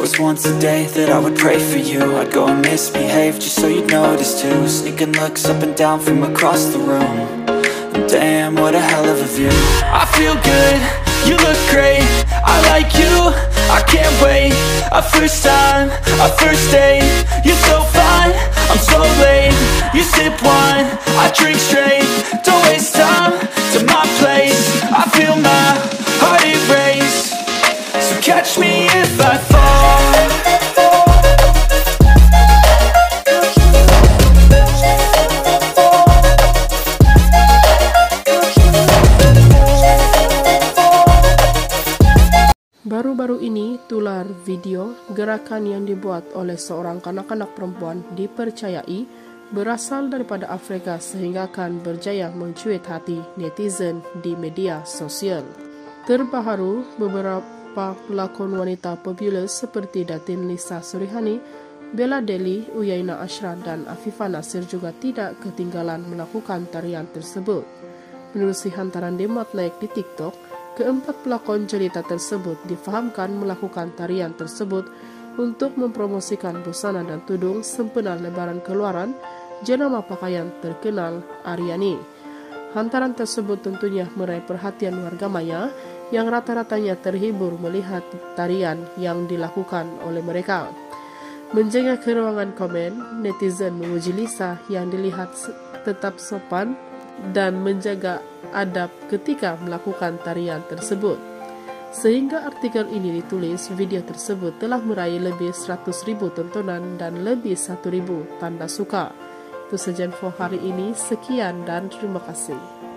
was once a day that I would pray for you. I'd go and misbehave just so you'd notice too. Sneaking looks up and down from across the room. And damn, what a hell of a view. I feel good, you look great, I like you, I can't wait. A first time, a first date, you're so fine, I'm so late. You sip wine, I drink straight. Don't waste time to my place. I feel my heart erase. So catch me if I fall. Baru-baru ini tular video gerakan yang dibuat oleh seorang kanak-kanak perempuan dipercayai berasal daripada Afrika sehingga akan berjaya mencuit hati netizen di media sosial. Terbaru, beberapa pelakon wanita populer seperti Datin Lisa Surihani, Bella Deli, Uyaina Ashra dan Afifah Nasir juga tidak ketinggalan melakukan tarian tersebut. Menerusi hantaran demat naik di TikTok, keempat pelakon cerita tersebut difahamkan melakukan tarian tersebut untuk mempromosikan busana dan tudung sempena lebaran keluaran jenama pakaian terkenal Aryani. Hantaran tersebut tentunya meraih perhatian warga maya yang rata-ratanya terhibur melihat tarian yang dilakukan oleh mereka. Menjaga ke ruangan komen, netizen memuji Lisa yang dilihat tetap sopan dan menjaga adab ketika melakukan tarian tersebut. Sehingga artikel ini ditulis, video tersebut telah meraih lebih 100.000 tontonan dan lebih 1.000 tanda suka. Itu saja info hari ini, sekian dan terima kasih.